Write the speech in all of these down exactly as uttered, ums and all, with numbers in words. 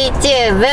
ーチューブ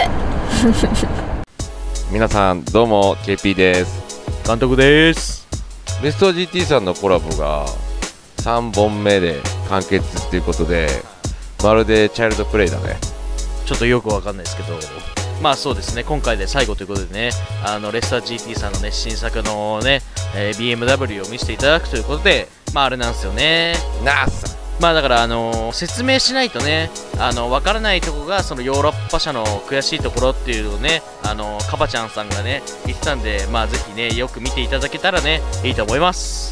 皆さんどうも ケーピー です。 監督です。 レストア ジーティー さんのコラボがさんぼんめで完結っていうことで、まるでチャイルドプレイだね。 ちょっとよくわかんないですけど、まあそうですね、今回で最後ということでね、あのレスター ジーティー さんのね、新作のね、えー、ビーエムダブリュー を見せていただくということで、まああれなんですよね。 ナースまあだからあのー、説明しないとね、あの分からないところがそのヨーロッパ社の悔しいところっていうのをね、あのー、カバちゃんさんがね言ってたんで、まあぜひねよく見ていただけたらねいいと思います。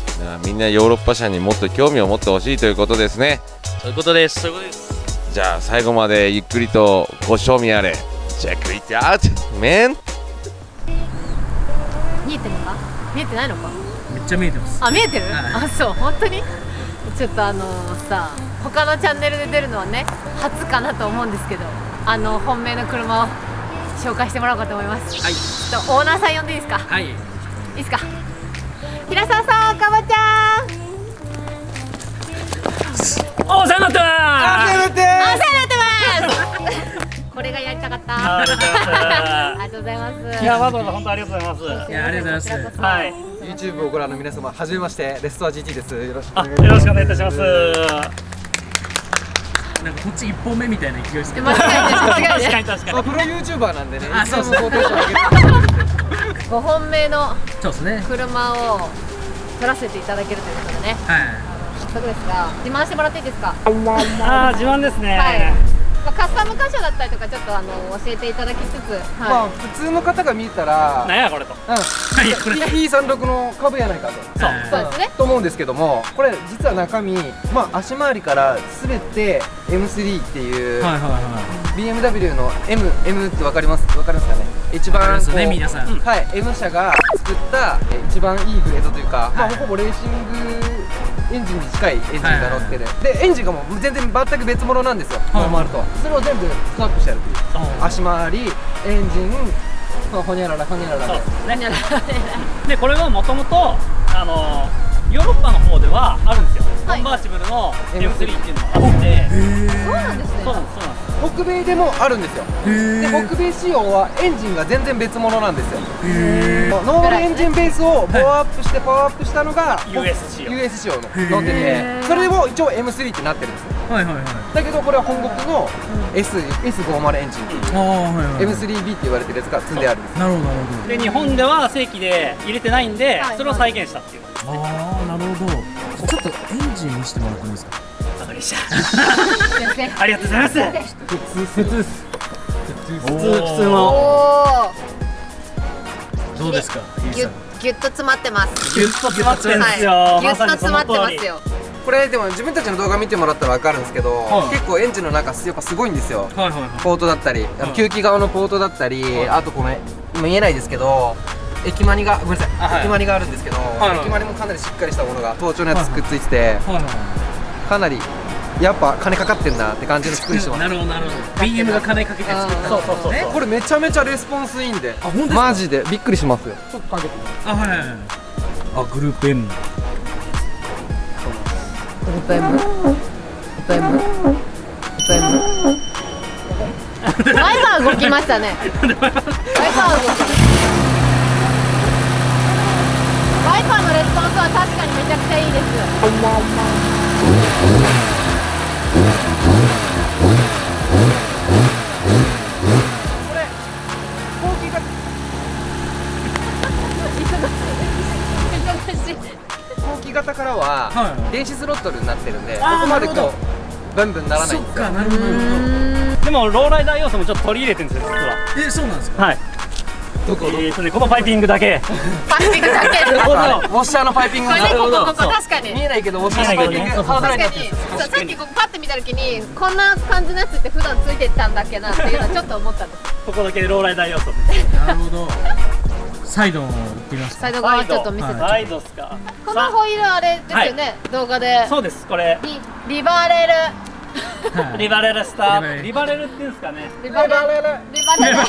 みんなヨーロッパ社にもっと興味を持ってほしいということですね。 そういうことです。そういうことです。 じゃあ最後までゆっくりとご賞味あれ。Check it out, man。 見えてるのか見えてないのか。 めっちゃ見えてます。 あ、見えてる、 はい、 あ、そう、本当にちょっとあのー、さ、他のチャンネルで出るのはね初かなと思うんですけど、あの本命の車を紹介してもらおうかと思います。はい、ちょっとオーナーさん呼んでいいですか。はい、いいですか。平沢さん、かばちゃん、 お世話になってます。お世話になってます。 これがやりたかった。ありがとうございます。 いや、わざわざ本当ありがとうございます。いや、ありがとうございます。はい。 YouTube をご覧の皆様、はじめまして、レストア ジーティー です。よろしくお願いします。 よろしくお願いいたします。なんかこっち一本目みたいな勢いですけど。間違いない、間違いない。確かに確かに。 プロ YouTuber なんでね。 あ、そうそう。 ごほんめのそうですね。 車を撮らせていただけるということでね。はい。早速ですが、自慢してもらっていいですか。 ああ、自慢ですね。はい。 まあ、カスタム箇所だったりとかちょっとあの教えていただきつつ、はい、 まあ普通の方が見たらなんやこれと、うん、 ピーさんじゅうろく の株やないかと、 そうそうですね、 と思うんですけども、これ実は中身、まあ足回りからすべて エムスリー っていう ビーエムダブリュー の M M ってわかりますわかりますかね。一番こう、ね、皆さん、はい、M 社が作った一番いいグレードというか、まあほぼレーシングエンジンに近いエンジンが乗ってる。でエンジンがもう全然全く別物なんですよ。ノーマルとそれを全部スワップしてやるという、足回り、エンジン、ほにゃららほにゃららですね。 でこれはもともとあのヨーロッパの方ではあるんですよ。コンバーチブルの エムスリー っていうのがあって、 そうなんですね。 そうなんです、そうなんです。 北米でもあるんですよ。で北米仕様はエンジンが全然別物なんですよ。ノーマルエンジンベースをパワーアップしてパワーアップしたのがユーエス 仕様ユーエス 仕様の乗ってて、それでも一応 エムスリー ってなってるんですよ。だけどこれは本国の エスエスごじゅう エンジンっていう エムスリービー って言われてるやつが積んであるんです。 なるほどなるほど。で日本では正規で入れてないんで、それを再現したっていう。 ああ、なるほど。ちょっとエンジン見せてもらってもいいですか。 わかりました。ありがとうございます。普通普通です。普通普通の。 どうですか。 ギュッギュッと詰まってます。 ギュッと詰まってるんですよ。 ギュッと詰まってますよ。 これでも自分たちの動画見てもらったら分かるんですけど、はい、結構エンジンの中やっぱすごいんですよ。ポートだったり、あの吸気側のポートだったり、はい、あとこの今見えないですけど駅マニがごめんなさい、はい、駅マニがあるんですけど、はい、駅マニもかなりしっかりしたものが頭頂のやつくっついてて、かなりやっぱ金かかってんなって感じの作りしてます。 なるほどなるほど。ビーエム が金かけて作った。そうそうそう。 これめちゃめちゃレスポンスいいんで、マジでびっくりしますよ。ちょっとかけてみます。 あ、はいはいはい。あ、グループ M。 歌いむ歌いむ歌いむワイパー動きましたね。ワイパー動きワイパーのレスポンスは確かにめちゃくちゃいいです。 これ後期が後期型からは電子スロットルになってるんで、ここまでこうブンブンならないんですよ。なるほど。 でもローライダー要素もちょっと取り入れてるんですよ実は。 え、そうなんですか。 はい。どこ？えっとね、このパイピングだけ。 パイピングだけ。 ウォッシャーのパイピングが。 ここここ確かに。 見えないけどウォッシャーのパイピング。確かに。 さっきここパッて見た時にこんな感じのやつって普段ついてたんだっけなっていうのはちょっと思ったんです。 ここだけローライダー要素。 なるほど。サイドを行ってみますか。 サイド側ちょっと見せて。 サイドっすか。 このホイールあれですよね、動画で。 そうです、これ。 リリバレル。 リバレルスター。リバレルって言うんですかね。 リバレル。リバレル。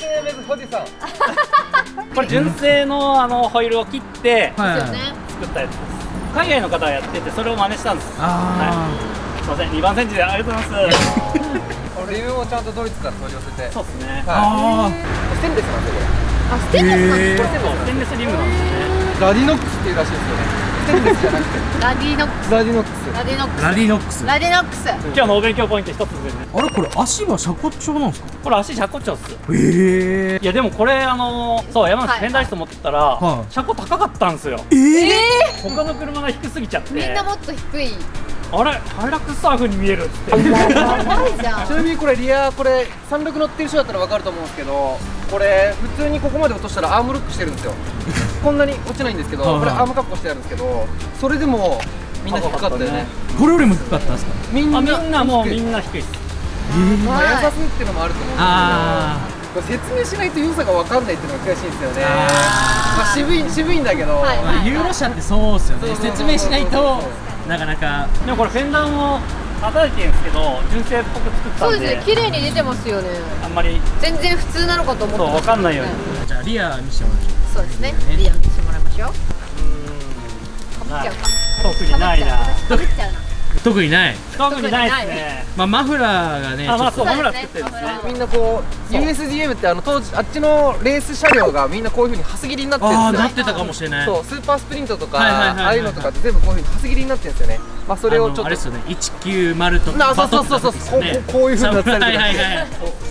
これ純正のあのホイールを切って作ったやつです。海外の方がやっててそれを真似したんです。はい。すみません、にばんセンチでありがとうございます。 リムもちゃんとドイツから取り寄せて。 そうですね。 はい。ステンレスなんですよこれ。 あ、ステンレスなんですか。 ステンレスリムなんですね。 ラディノックスっていうらしいですよね。ステンレスじゃなくて。 ラディノックス。 ラディノックス。 ラディノックス。 ラディノックス。 ラディノックス。 今日のお勉強ポイント一つですね。 あれこれ足は車骨調なんですか？ これ足車骨調っす。 ええ。 いやでもこれあのー、そう山梨はいフェンダーリスト持ってたら、 はい、 車高高かったんですよ。 ええ。 他の車が低すぎちゃってみんなもっと低い。 あれハイラックスサーフに見えるっつってやばいじゃん。 ちなみにこれリアこれさんろく乗ってる人だったら分かると思うんですけど、これ普通にここまで落としたらアームロックしてるんですよ。こんなに落ちないんですけど、これアームカッコしてあるんですけど、それでもみんな低かったよね。 これよりも低かったんですか？ みんなあみんなもうみ低い。 んな低いっす。 まあ優しいっていうのもあると思うんあですけど、これ説明しないと良さが分かんないっていうのが悔しいんですよね。 あまあ渋い渋いんだけど、 はいあ、ユーロ車ってそうっすよね。 そうそうそう説明しないとなかなか。 でもこれフェンダーも叩いてるんですけど純正っぽく作ったんで、 そうですね。綺麗に出てますよね。 あんまり全然普通なのかと思ってそう分かんないように。 じゃあリア見せてもらいましょそうですね。 ねリア見せてもらいましょう。かぶっちゃうか。 特にないな。 かぶっちゃうな。 う。特にない。 特にないですね。 まあマフラーがね、 あ、まあちょっとそうマフラー作ってるんですね。 みんなこう ユーエスディーエム ってあの当時あっちのレース車両がみんなこういう風にはす切りになってるんですよ。 ああなってたかもしれない。 そうスーパースプリントとかはいはいはいはいああいうのとかって全部こういう風にはす切りになってるんですよね。まあそれをちょっとあのあれですよね。いちきゅうまるとなかそうそうそうそうこうこういう風になってたりとかはいはいはい。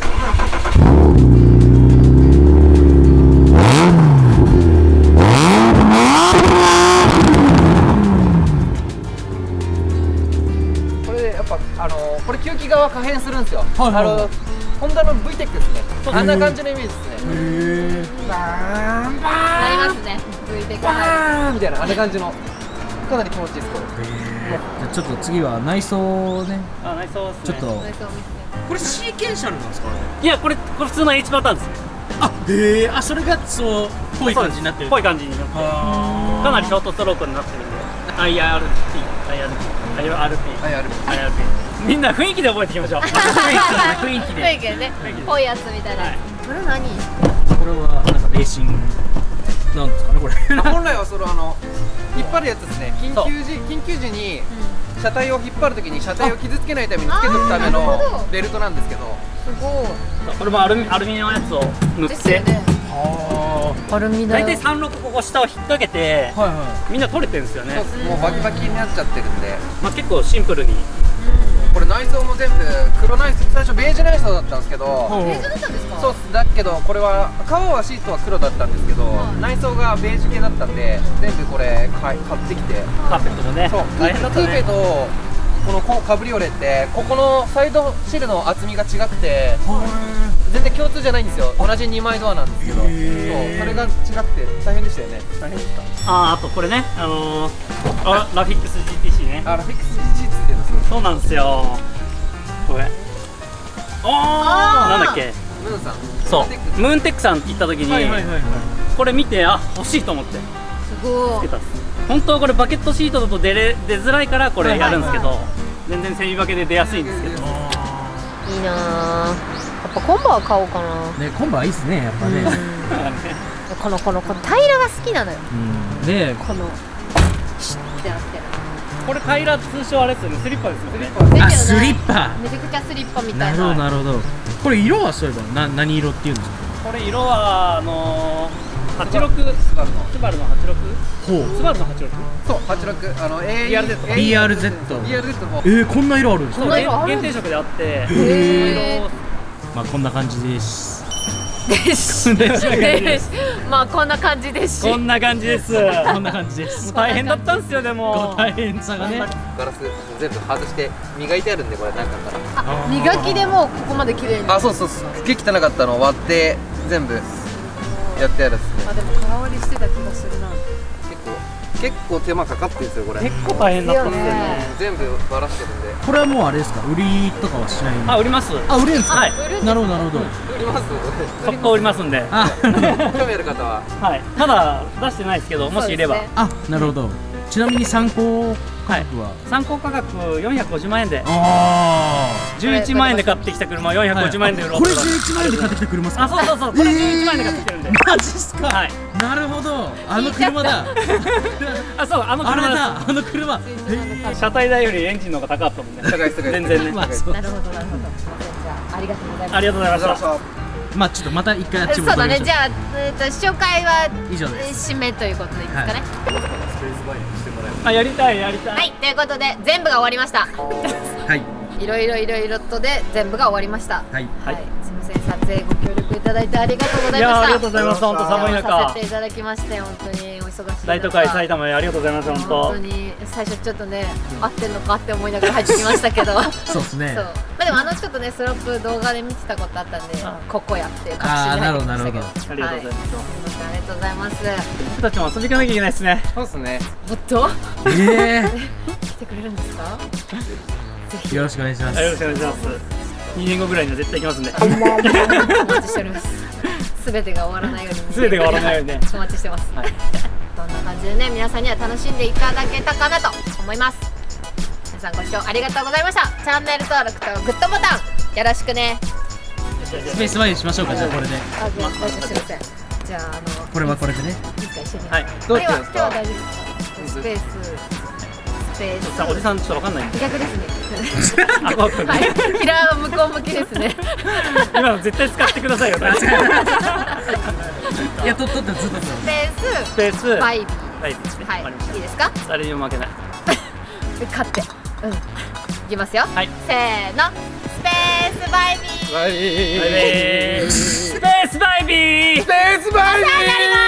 これでやっぱあのこれ吸気側可変するんですよ。 はいはいはいあのホンダの ブイテック ですね。あんな感じのイメージですね。 へえ。 バーンバなりますね。V テーンクはバーンみたいなあんな感じのかなり気持ちいいですこれ。 じゃあちょっと次は内装をね、 あ、内装っすね。 ちょっと。 い。 これシーケンシャルなんですか？ いやこれこれ普通の H パターンです。 あ、へえ。あ、それがそうぽい感じになってる。 ぽい感じになってあーかなりショートストロークになってるんで アイアールピー アイアールピー アイアールピーはいある。 アイアールピー みんな雰囲気で覚えていきましょう。 雰囲気で。 雰囲気でね。ぽいやつみたいな。 はいこれ何？ これはなんかレーシングなんですかねこれ。 あ本来はそのあの引っ張るやつですね。緊急時緊急時に車体を引っ張るときに車体を傷つけないためにつけとくためあーなるほどのベルトなんですけど。 すごい。 これもアルミアルミのやつを塗ってですよね。アルミだよ。 大体さんろくここ下を引っ掛けてはいはみんな取れてるんですよね。 もうバキバキになっちゃってるんで。 まあ結構シンプルにこれ内装も全部黒内装、最初ベージュ内装だったんですけど、 い。 ベージュだったんですか？ そうっす。だけどこれは革はシートは黒だったんですけど、 はい内装がベージュ系だったんで全部これ買い買ってきて、 カーペットもねそう大変だったクーペね。 とこのコカブリオレってここのサイドシールの厚みが違くて全然共通じゃないんですよ。同じにまいドアなんですけど、そうへーそれが違くて大変でしたよね。 大変ですか。あーあとこれねあのー、あラフィックス ジーティーシー ね。 あラフィックス ジージー ついてるんですよ。 そうなんですよ。これあなんだっけ。 ムーンさんそうムーンテックさん行った時に、 はいはいはいはい。 これ見てあ欲しいと思ってすごい。 つけたんです。本当はこれバケットシートだと出れ出づらいからこれやるんですけど、 はい全然セミバケで出やすいんですけど、 いいなぁ。やっぱコンバは買おうかな。 ね、コンバいいっすねやっぱね。 このこのこの平らが好きなのよ。 うん。で、 このシュッてなってる。 これタイラ通称あれですよね、スリッパですよね。 あ、 ですよねスリッパ。 めちゃくちゃスリッパみたないるほどな。 なるほど。これ色はそういえばな何色っていうんですか？ これ色はあのー、はちじゅうろくスバルのスバルのはちじゅうろくほう。 スバルのはちじゅうろくそうはちじゅうろくあの エーイービーアールゼットビーアールゼットビーアールゼット もえー、こんな色あるんですか？ こんな色ある限定色であってへそーの色まあこんな感じです。 です。まあこんな感じですし。 こんな感じです。 こんな感じです。 大変だったんですよでこもの。大変さがね。 ガラス全部外して磨いてあるんでこれ中からあ、磨きでもうここまで綺麗に。 あそうそうそうすげえ汚かったのを割って全部やってあるっすね。 あ、でも空割りしてた気がするな。 結構結構手間かかってるんですよこれ。 結構大変だったんですよですよね。 全部バラしてるんで。 これはもうあれですか？売りとかはしないんで。 あ売ります。 あ、売れるんですか？ はい。 なるほどなるほど。 売ります。 速攻売りますんで。 あ、 興味ある方は。 はい。ただ出してないですけど、もしいれば。 そうですねあ、なるほど。ちなみに参考価格は？ 参考価格よんひゃくごじゅうまんえんであじゅういちまんえんで買ってきた車をよんひゃくごじゅうまんえんで売ろうこれじゅういちまんえんで買ってきた車ですか？ あ、そうそうそう。これじゅういちまんえんで買ってきてるんで。 マジっすか？ はい。 なるほど。あの車だ。 あ、そう、あのあれ車だ。あの車。 車体代よりエンジンの方が高かったもんね。 高い高い全然ね。 まあそう。 なるほどなるほど。じゃあありがとうございます。 ありがとうございました。 まあちょっとまた一回あっちそうだね。 戻りましょう。 じゃあ、えー、と紹介は以上です。 締めということでいいですかね。 あ、やりたいやりたい。 はい、ということで全部が終わりました。 はい。 いろいろいろいろとで全部が終わりました。 はい。 はい。すみません、撮影ご協力いただいてありがとうございました。 いやありがとうございます。本当寒い中させていただきまして本当にお忙しい中。 大都会埼玉へありがとうございます。本当。 本当に最初ちょっとね、合ってんのかって思いながら入ってきましたけど。 そうですね。 そう。まあでもあのちょっとねスロップ動画で見てたことあったんで、ここやっていう確信で入ってきましたけど。 ありがとうございます。 ありがとうございます。 僕たちも遊び行かなきゃいけないですね。 そうですね。 おっと？ ええ。 来てくれるんですか？ぜひよろしくお願いします。 よろしくお願いします。にねんごぐらいには絶対行きますんで。 お待ちしております。すべてが終わらないように。 すべてが終わらないようにね。 お待ちしてます。はい。こんな感じでね、皆さんには楽しんでいただけたかなと思います。皆さんご視聴ありがとうございました。チャンネル登録とグッドボタンよろしくね。 スペースバイにしましょうか、じゃあこれで。 あ、大丈夫、すいません。じゃあ、あの。 これはこれでね。 いいですか、一緒に。 はい。 どうやってですか？ 今日は大丈夫です。スペース。スペース。 さあ、おじさんちょっとわかんないんで。 逆ですね。 あ、わかんない。 はい。キラーは向こう向きですね。 今の絶対使ってくださいよ。 いや、とっとってずっと。 スペース。 スペース。 バイビー。 バイビーですね。 はい。いいですか？ 誰にも負けない。 勝って。うん。いきますよ。 はい。 せーの。スペースバイビー。 バイビー。 スペースバイビー。 スペースバイビー。 お世話になります。